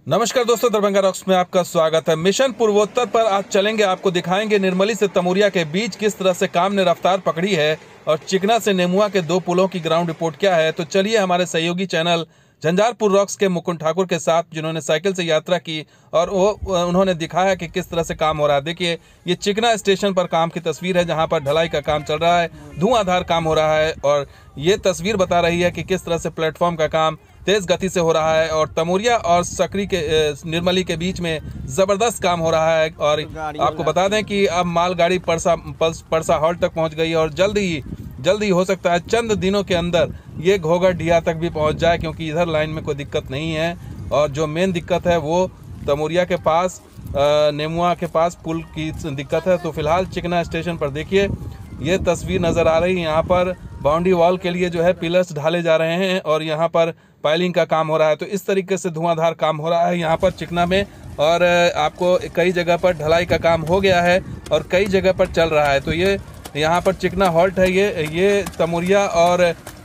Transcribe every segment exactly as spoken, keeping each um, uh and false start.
नमस्कार दोस्तों, दरभंगा रॉक्स में आपका स्वागत है। मिशन पूर्वोत्तर पर आज चलेंगे, आपको दिखाएंगे निर्मली से तमुरिया के बीच किस तरह से काम ने रफ्तार पकड़ी है और चिकना से नेमुआ के दो पुलों की ग्राउंड रिपोर्ट क्या है। तो चलिए हमारे सहयोगी चैनल झंझारपुर रॉक्स के मुकुंद ठाकुर के साथ, जिन्होंने साइकिल से यात्रा की और वो उन्होंने दिखाया कि किस तरह से काम हो रहा है। देखिए, ये चिकना स्टेशन पर काम की तस्वीर है, जहां पर ढलाई का काम चल रहा है, धुआंधार काम हो रहा है और ये तस्वीर बता रही है कि किस तरह से प्लेटफॉर्म का काम तेज गति से हो रहा है और तमुरिया और सकरी के निर्मली के बीच में जबरदस्त काम हो रहा है। और आपको बता दें कि अब मालगाड़ी परसा परसा हॉल्ट तक पहुंच गई है और जल्द ही जल्द ही हो सकता है चंद दिनों के अंदर ये घोघरडीहा तक भी पहुंच जाए, क्योंकि इधर लाइन में कोई दिक्कत नहीं है। और जो मेन दिक्कत है वो तमुरिया के पास नेमुआ के पास पुल की दिक्कत है। तो फिलहाल चिकना स्टेशन पर देखिए, ये तस्वीर नज़र आ रही है। यहाँ पर बाउंड्री वॉल के लिए जो है पिलर्स ढाले जा रहे हैं और यहाँ पर पाइलिंग का काम हो रहा है। तो इस तरीके से धुआंधार काम हो रहा है यहाँ पर चिकना में। और आपको कई जगह पर ढलाई का काम हो गया है और कई जगह पर चल रहा है। तो ये यहाँ पर चिकना हॉल्ट है, ये ये तमुरिया और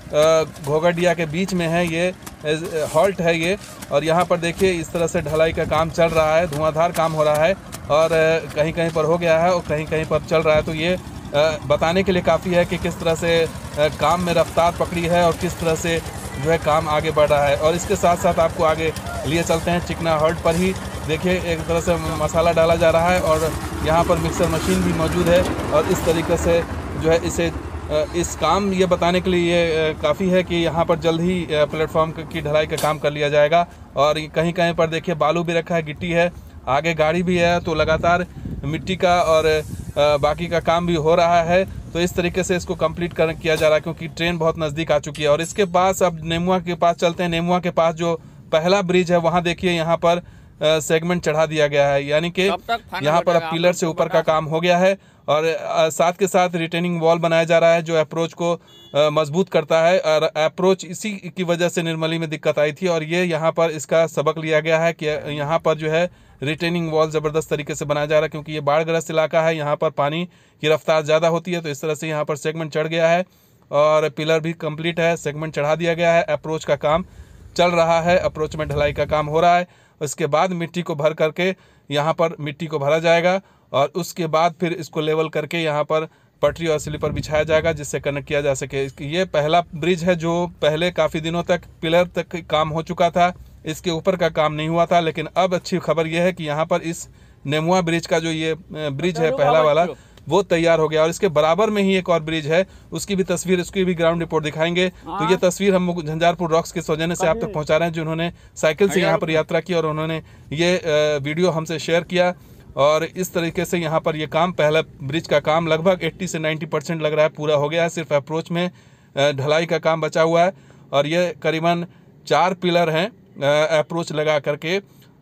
घोघरडीहा के बीच में है, ये हॉल्ट है ये। और यहाँ पर देखिए इस तरह से ढलाई का काम चल रहा है, धुआंधार काम हो रहा है और कहीं कहीं पर हो गया है और कहीं कहीं पर चल रहा है। तो ये बताने के लिए काफ़ी है कि किस तरह से काम में रफ्तार पकड़ी है और किस तरह से जो है काम आगे बढ़ रहा है। और इसके साथ साथ आपको आगे लिए चलते हैं चिकना हॉल्ट पर ही। देखिए, एक तरह से मसाला डाला जा रहा है और यहाँ पर मिक्सर मशीन भी मौजूद है और इस तरीके से जो है इसे इस काम ये बताने के लिए ये काफ़ी है कि यहाँ पर जल्द ही प्लेटफॉर्म की ढलाई का काम कर लिया जाएगा। और कहीं कहीं पर देखिए बालू भी रखा है, गिट्टी है, आगे गाड़ी भी है। तो लगातार मिट्टी का और बाकी का काम भी हो रहा है। तो इस तरीके से इसको कंप्लीट कर किया जा रहा है, क्योंकि ट्रेन बहुत नज़दीक आ चुकी है। और इसके पास अब नेमुआ के पास चलते हैं। नेमुआ के पास जो पहला ब्रिज है, वहाँ देखिए यहाँ पर सेगमेंट चढ़ा दिया गया है, यानी कि यहाँ पर अब पिलर से ऊपर का काम हो गया है। और साथ के साथ रिटेनिंग वॉल बनाया जा रहा है जो अप्रोच को मजबूत करता है। और अप्रोच इसी की वजह से निर्मली में दिक्कत आई थी और ये यहाँ पर इसका सबक लिया गया है कि यहाँ पर जो है रिटेनिंग वॉल ज़बरदस्त तरीके से बनाया जा रहा है, क्योंकि ये बाढ़ग्रस्त इलाका है, यहाँ पर पानी की रफ्तार ज़्यादा होती है। तो इस तरह से यहाँ पर सेगमेंट चढ़ गया है और पिलर भी कंप्लीट है, सेगमेंट चढ़ा दिया गया है, अप्रोच का काम चल रहा है, अप्रोच में ढलाई का काम हो रहा है। उसके बाद मिट्टी को भर करके यहाँ पर मिट्टी को भरा जाएगा और उसके बाद फिर इसको लेवल करके यहाँ पर पटरी और स्लीपर बिछाया जाएगा, जिससे कनेक्ट किया जा सके। ये पहला ब्रिज है जो पहले काफ़ी दिनों तक पिलर तक काम हो चुका था, इसके ऊपर का काम नहीं हुआ था। लेकिन अब अच्छी खबर यह है कि यहाँ पर इस नेमुआ ब्रिज का जो ये ब्रिज है पहला वाला, वो तैयार हो गया और इसके बराबर में ही एक और ब्रिज है, उसकी भी तस्वीर, उसकी भी ग्राउंड रिपोर्ट दिखाएंगे। तो ये तस्वीर हम झंझारपुर रॉक्स के सौजन्य से आप तक पहुंचा रहे हैं, जिन्होंने साइकिल से यहाँ पर यात्रा की और उन्होंने ये वीडियो हमसे शेयर किया। और इस तरीके से यहाँ पर ये काम, पहला ब्रिज का काम लगभग अस्सी से नब्बे परसेंट लग रहा है पूरा हो गया है। सिर्फ अप्रोच में ढलाई का काम बचा हुआ है और ये करीबन चार पिलर हैं अप्रोच लगा करके।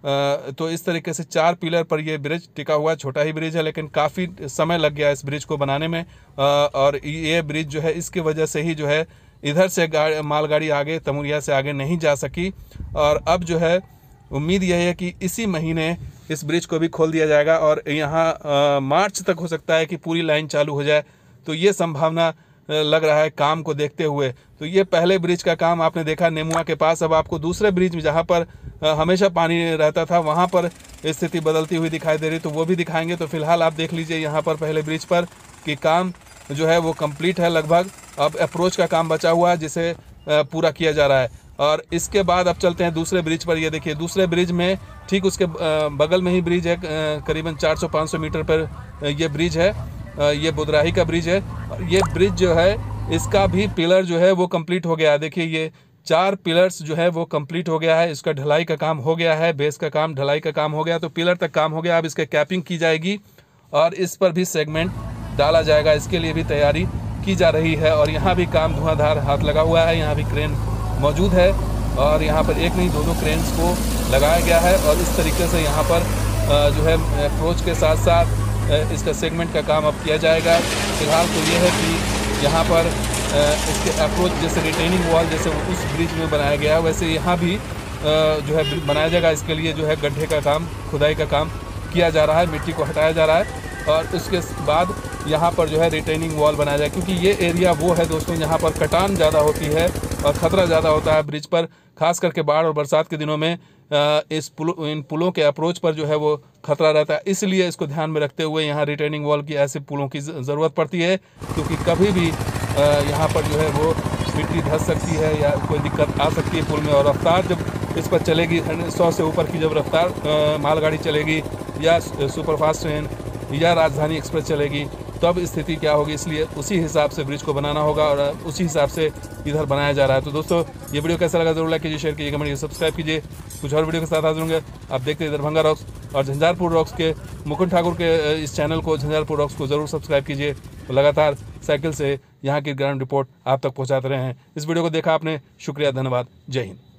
तो इस तरीके से चार पिलर पर ये ब्रिज टिका हुआ है। छोटा ही ब्रिज है लेकिन काफ़ी समय लग गया इस ब्रिज को बनाने में। और ये ब्रिज जो है इसकी वजह से ही जो है इधर से गाड़ी मालगाड़ी आगे तमुरिया से आगे नहीं जा सकी। और अब जो है उम्मीद यह है कि इसी महीने इस ब्रिज को भी खोल दिया जाएगा और यहाँ मार्च तक हो सकता है कि पूरी लाइन चालू हो जाए। तो ये संभावना लग रहा है काम को देखते हुए। तो ये पहले ब्रिज का काम आपने देखा नेमुआ के पास। अब आपको दूसरे ब्रिज में जहाँ पर हमेशा पानी रहता था वहाँ पर स्थिति बदलती हुई दिखाई दे रही, तो वो भी दिखाएंगे। तो फिलहाल आप देख लीजिए यहाँ पर पहले ब्रिज पर कि काम जो है वो कंप्लीट है लगभग। अब अप्रोच का काम बचा हुआ है जिसे पूरा किया जा रहा है। और इसके बाद अब चलते हैं दूसरे ब्रिज पर। ये देखिए दूसरे ब्रिज में ठीक उसके बगल में ही ब्रिज है, करीबन चार सौ पाँच सौ मीटर पर ये ब्रिज है, ये बुदराही का ब्रिज है। ये ब्रिज जो है इसका भी पिलर जो है वो कंप्लीट हो गया है। देखिए ये चार पिलर्स जो है वो कंप्लीट हो गया है, इसका ढलाई का काम हो गया है, बेस का काम ढलाई का काम हो गया, तो पिलर तक काम हो गया। अब इसके कैपिंग की जाएगी और इस पर भी सेगमेंट डाला जाएगा, इसके लिए भी तैयारी की जा रही है। और यहाँ भी काम धुआंधार हाथ लगा हुआ है, यहाँ भी क्रेन मौजूद है और यहाँ पर एक नहीं दो दो क्रेन्स को लगाया गया है। और इस तरीके से यहाँ पर जो है अप्रोच के साथ साथ इसका सेगमेंट का काम अब किया जाएगा। फिलहाल तो ये है कि यहाँ पर इसके अप्रोच जैसे रिटेनिंग वॉल जैसे उस ब्रिज में बनाया गया है, वैसे यहाँ भी जो है बनाया जाएगा। इसके लिए जो है गड्ढे का काम, खुदाई का काम किया जा रहा है, मिट्टी को हटाया जा रहा है और उसके बाद यहाँ पर जो है रिटेनिंग वॉल बनाया जाए, क्योंकि ये एरिया वो है दोस्तों यहाँ पर कटान ज़्यादा होती है और ख़तरा ज़्यादा होता है ब्रिज पर, खास करके बाढ़ और बरसात के दिनों में इस पुल इन पुलों के अप्रोच पर जो है वो खतरा रहता है। इसलिए इसको ध्यान में रखते हुए यहाँ रिटेनिंग वॉल की ऐसे पुलों की ज़रूरत पड़ती है, क्योंकि कभी भी यहाँ पर जो है वो मिट्टी धंस सकती है या कोई दिक्कत आ सकती है पुल में। और रफ्तार जब इस पर चलेगी, सौ से ऊपर की जब रफ्तार मालगाड़ी चलेगी या सुपरफास्ट ट्रेन या राजधानी एक्सप्रेस चलेगी, तब स्थिति क्या होगी। इसलिए उसी हिसाब से ब्रिज को बनाना होगा और उसी हिसाब से इधर बनाया जा रहा है। तो दोस्तों, ये वीडियो कैसा लगा जरूर लाइक कीजिए, शेयर कीजिए, कमेंट कीजिए, सब्सक्राइब कीजिए। कुछ और वीडियो के साथ हाजिर होंगे। आप देखते हैं दरभंगा रॉक्स और झंझारपुर रॉक्स के मुकुंद ठाकुर के इस चैनल को, झंझारपुर रॉक्स को जरूर सब्सक्राइब कीजिए। तो लगातार साइकिल से यहाँ की ग्राउंड रिपोर्ट आप तक पहुँचाते रहे हैं। इस वीडियो को देखा आपने, शुक्रिया, धन्यवाद, जय हिंद।